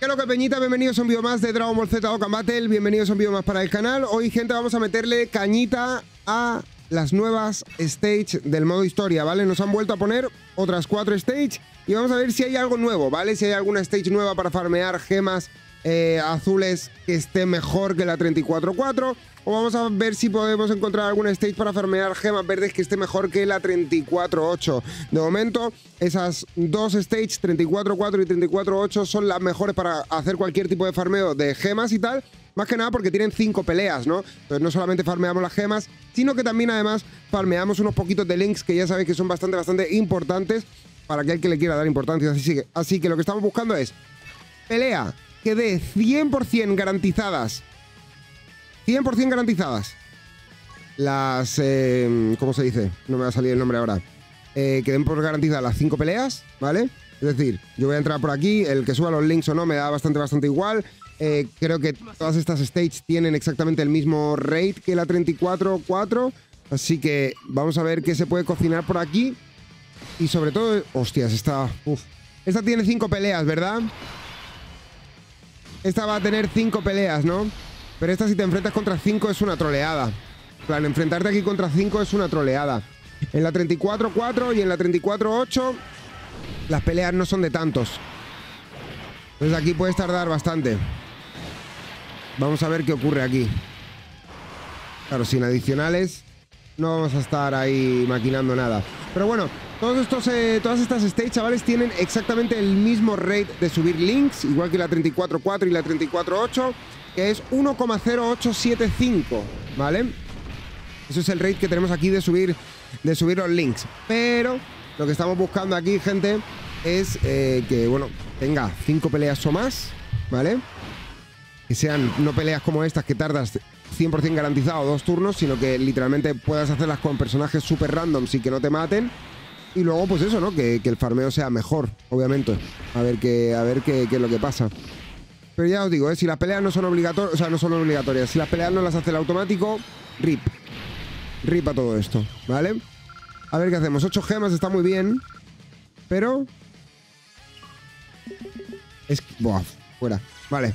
¿Qué es lo que, Peñita? Bienvenidos a un vídeo más de Dragon Ball Z Dokkan Battle. Bienvenidos a un vídeo más para el canal. Hoy, gente, vamos a meterle cañita a las nuevas stage del modo historia, ¿vale? Nos han vuelto a poner otras 4 stage y vamos a ver si hay algo nuevo, ¿vale? Si hay alguna stage nueva para farmear gemas azules que esté mejor que la 34-4, o vamos a ver si podemos encontrar alguna stage para farmear gemas verdes que esté mejor que la 34-8. De momento, esas dos stages, 34-4 y 34-8, son las mejores para hacer cualquier tipo de farmeo de gemas y tal. Más que nada porque tienen 5 peleas, ¿no? Entonces no solamente farmeamos las gemas, sino que también además farmeamos unos poquitos de links que ya sabéis que son bastante importantes para aquel que le quiera dar importancia. Así que lo que estamos buscando es pelea que dé 100% garantizadas. 100% garantizadas. Las... ¿cómo se dice? No me va a salir el nombre ahora. Que den por garantizadas las 5 peleas, ¿vale? Es decir, yo voy a entrar por aquí. El que suba los links o no me da bastante igual. Creo que todas estas stages tienen exactamente el mismo rate que la 34-4. Así que vamos a ver qué se puede cocinar por aquí. Y sobre todo... Hostias, esta... Esta tiene 5 peleas, ¿verdad? Esta va a tener 5 peleas, ¿no? Pero esta, si te enfrentas contra 5, es una troleada. En plan, enfrentarte aquí contra 5 es una troleada. En la 34-4 y en la 34-8 las peleas no son de tantos. Entonces aquí puedes tardar bastante. Vamos a ver qué ocurre aquí. Claro, sin adicionales no vamos a estar ahí maquinando nada. Pero bueno, todas estas stages, chavales, tienen exactamente el mismo rate de subir links, igual que la 34-4 y la 34-8, que es 1,0875, ¿vale? Eso es el rate que tenemos aquí de subir los links. Pero lo que estamos buscando aquí, gente, es que, bueno, tenga 5 peleas o más, ¿vale? Que sean no peleas como estas que tardas 100% garantizado 2 turnos, sino que literalmente puedas hacerlas con personajes súper randoms y que no te maten. Y luego, pues eso, ¿no? Que el farmeo sea mejor, obviamente. A ver qué es lo que pasa. Pero ya os digo, si las peleas no son obligatorias, o sea, no son obligatorias. Si las peleas no las hace el automático, RIP. RIP a todo esto, ¿vale? A ver qué hacemos. 8 gemas está muy bien. Pero... Buah, fuera. Vale.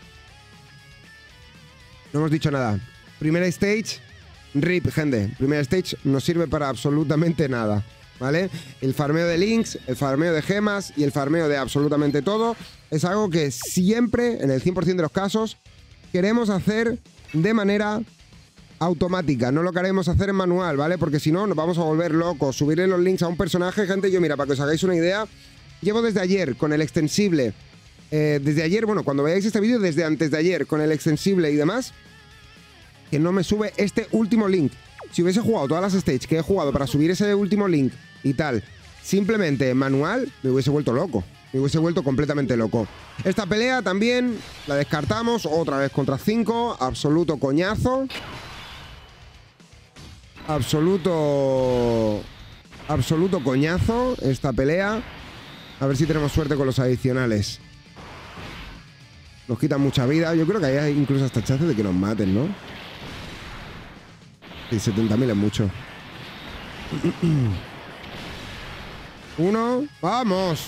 No hemos dicho nada. Primera stage, RIP, gente. Primera stage no sirve para absolutamente nada, ¿vale? El farmeo de links, el farmeo de gemas y el farmeo de absolutamente todo es algo que siempre, en el 100% de los casos, queremos hacer de manera automática. No lo queremos hacer en manual, ¿vale? Porque si no, nos vamos a volver locos. Subirle los links a un personaje, gente, yo mira, para que os hagáis una idea, llevo desde ayer con el extensible. Desde ayer, bueno, cuando veáis este vídeo, desde antes de ayer, con el extensible y demás, que no me sube este último link. Si hubiese jugado todas las stages que he jugado para subir ese último link y tal, simplemente manual, me hubiese vuelto loco. Me hubiese vuelto completamente loco. Esta pelea también la descartamos otra vez contra 5. Absoluto coñazo. Absoluto coñazo esta pelea. A ver si tenemos suerte con los adicionales. Nos quitan mucha vida. Yo creo que hay incluso hasta chance de que nos maten, ¿no? Sí, 70.000 es mucho. 1. ¡Vamos!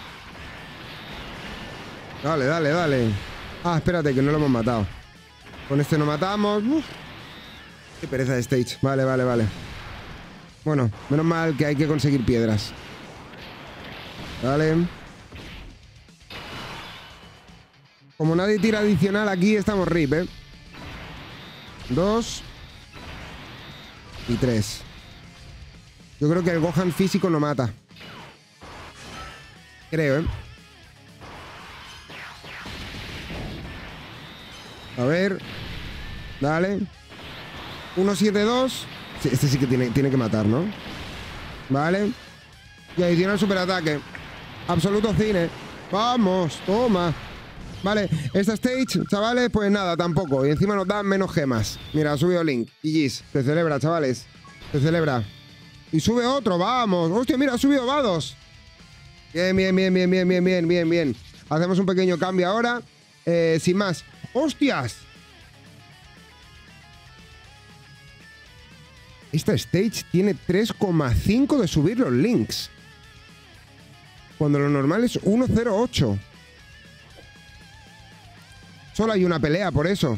Dale, dale, dale. Ah, espérate, que no lo hemos matado. Con este no matamos. Uf. Qué pereza de stage. Vale. Bueno, menos mal que hay que conseguir piedras. Vale. Como nadie tira adicional aquí, estamos RIP, ¿eh? 2 y 3. Yo creo que el Gohan físico no mata. Creo, ¿eh? A ver. Dale. 1-7-2. Sí, este sí que tiene que matar, ¿no? Vale. Y adicional superataque. Absoluto cine. Vamos, toma. Vale, esta stage, chavales, pues nada, tampoco. Y encima nos dan menos gemas. Mira, ha subido Link. GG's. Se celebra, chavales. Se celebra. Y sube otro, vamos. Hostia, mira, ha subido Vados. Bien. Hacemos un pequeño cambio ahora. Sin más. ¡Hostias! Esta stage tiene 3,5 de subir los links. Cuando lo normal es 1,08. Solo hay una pelea por eso.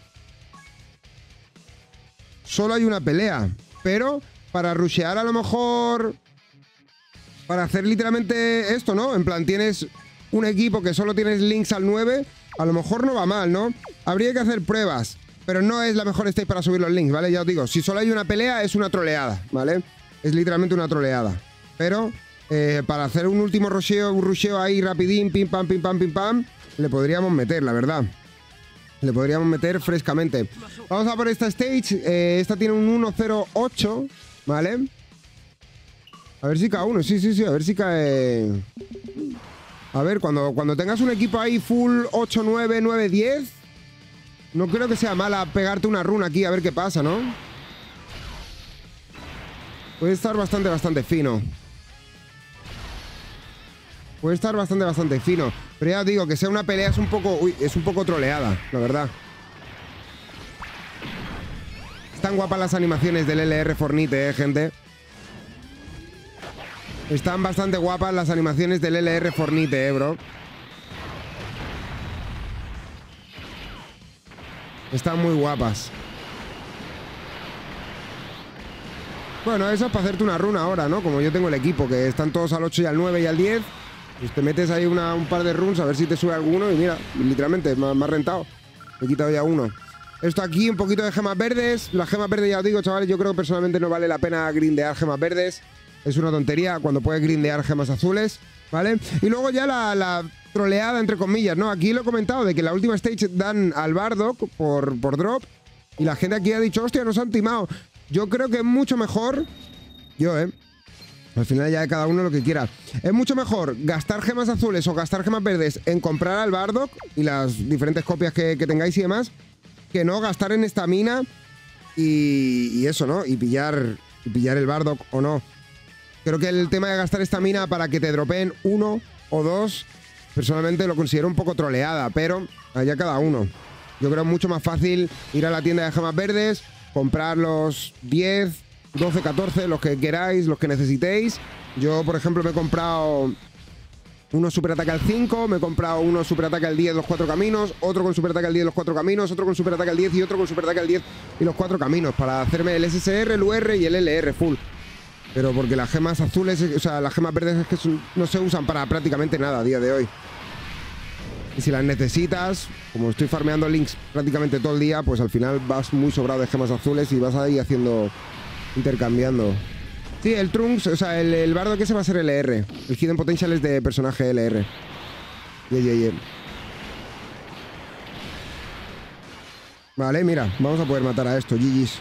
Solo hay una pelea. Pero para rushear a lo mejor... Para hacer literalmente esto, ¿no? En plan, tienes un equipo que solo tienes links al 9. A lo mejor no va mal, ¿no? Habría que hacer pruebas. Pero no es la mejor stage para subir los links, ¿vale? Ya os digo, si solo hay una pelea es una troleada, ¿vale? Es literalmente una troleada. Pero para hacer un último rusheo, un rusheo ahí rapidín, pim pam, pim pam, pim pam, le podríamos meter, la verdad. Le podríamos meter frescamente. Vamos a por esta stage. Esta tiene un 1-0-8, ¿vale? A ver si cae uno. Sí. A ver si cae... A ver, cuando tengas un equipo ahí full 8-9, 9-10, no creo que sea mala pegarte una runa aquí a ver qué pasa, ¿no? Puede estar bastante fino. Puede estar bastante fino. Pero ya os digo, que sea una pelea es un poco... Uy, es un poco troleada, la verdad. Están guapas las animaciones del LR Fortnite, gente. Están bastante guapas las animaciones del LR Fortnite, bro. Están muy guapas. Bueno, eso es para hacerte una runa ahora, ¿no? Como yo tengo el equipo, que están todos al 8 y al 9 y al 10. Pues te metes ahí un par de runs a ver si te sube alguno. Y mira, literalmente, me ha rentado. Me he quitado ya uno. Esto aquí, un poquito de gemas verdes. Las gemas verdes, ya os digo, chavales, yo creo que personalmente no vale la pena grindear gemas verdes. Es una tontería cuando puedes grindear gemas azules, ¿vale? Y luego ya la troleada, entre comillas, ¿no? Aquí lo he comentado, de que la última stage dan al Bardock por drop. Y la gente aquí ha dicho, hostia, nos han timado. Yo creo que es mucho mejor... Al final ya de cada uno lo que quiera. Es mucho mejor gastar gemas azules o gastar gemas verdes en comprar al Bardock y las diferentes copias que tengáis y demás, que no gastar en estamina y eso, ¿no? Y pillar el Bardock o no. Creo que el tema de gastar estamina para que te dropeen uno o dos, personalmente lo considero un poco troleada, pero allá cada uno. Yo creo mucho más fácil ir a la tienda de gemas verdes, comprar los 10, 12, 14, los que queráis, los que necesitéis. Yo, por ejemplo, me he comprado uno superataque al 5, me he comprado uno superataque al 10 los 4 caminos, otro con superataque al 10 los 4 caminos, otro con superataque al 10 y otro con superataque al 10 y los 4 caminos, para hacerme el SSR, el UR y el LR full. Pero porque las gemas azules, o sea, las gemas verdes es que no se usan para prácticamente nada a día de hoy. Y si las necesitas, como estoy farmeando links prácticamente todo el día, pues al final vas muy sobrado de gemas azules y vas ahí haciendo, intercambiando. Sí, el Trunks, o sea, el bardo que se va a ser LR. El Hidden Potential es de personaje LR. Yeah. Vale, mira, vamos a poder matar a esto, GG's.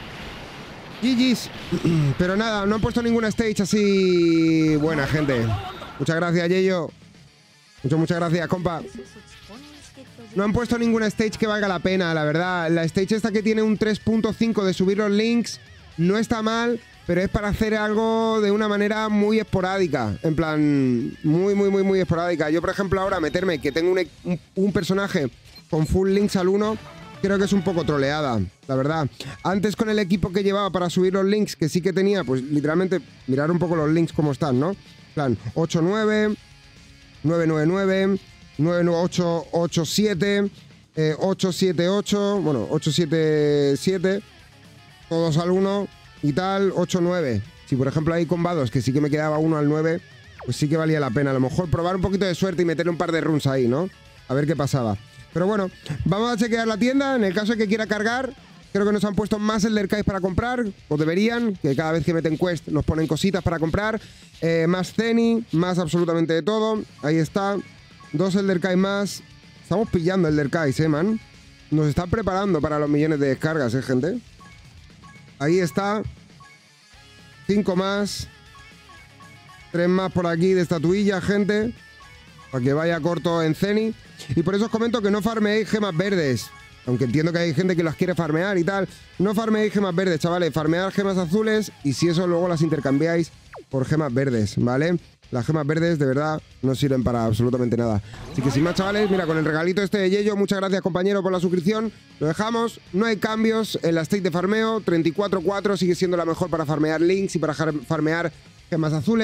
Pero nada, no han puesto ninguna stage así buena, gente. Muchas gracias, Yeyo. Muchas gracias, compa. No han puesto ninguna stage que valga la pena, la verdad. La stage esta que tiene un 3.5 de subir los links no está mal, pero es para hacer algo de una manera muy esporádica. En plan, muy esporádica. Yo, por ejemplo, ahora meterme que tengo un personaje con full links al 1, creo que es un poco troleada, la verdad. Antes con el equipo que llevaba para subir los links, que sí que tenía, pues literalmente mirar un poco los links como están, ¿no? En plan, 8-9, 9-9-9, 9-8-8-7, 8-7-8, bueno, 8-7-7, todos al 1 y tal, 8-9. Si por ejemplo hay combados que sí que me quedaba 1 al 9, pues sí que valía la pena. A lo mejor probar un poquito de suerte y meter un par de runs ahí, ¿no? A ver qué pasaba. Pero bueno, vamos a chequear la tienda. En el caso de que quiera cargar, creo que nos han puesto más Elder para comprar, o deberían, que cada vez que meten quest nos ponen cositas para comprar. Más Zeni, más absolutamente de todo. Ahí está. 2 Elder más. Estamos pillando Elder man. Nos están preparando para los millones de descargas, gente. Ahí está. 5 más. 3 más por aquí de estatuilla, gente. Para que vaya corto en Zeni. Y por eso os comento que no farmeéis gemas verdes. Aunque entiendo que hay gente que las quiere farmear y tal. No farmeéis gemas verdes, chavales. Farmead gemas azules y si eso luego las intercambiáis por gemas verdes, ¿vale? Las gemas verdes de verdad no sirven para absolutamente nada. Así que sin más, chavales, mira, con el regalito este de Yeyo, muchas gracias, compañero, por la suscripción. Lo dejamos. No hay cambios en la state de farmeo. 34-4 sigue siendo la mejor para farmear links y para farmear gemas azules.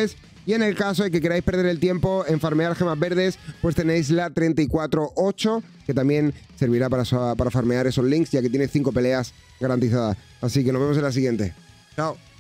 Y en el caso de que queráis perder el tiempo en farmear gemas verdes, pues tenéis la 34-8, que también servirá para farmear esos links, ya que tiene 5 peleas garantizadas. Así que nos vemos en la siguiente. Chao.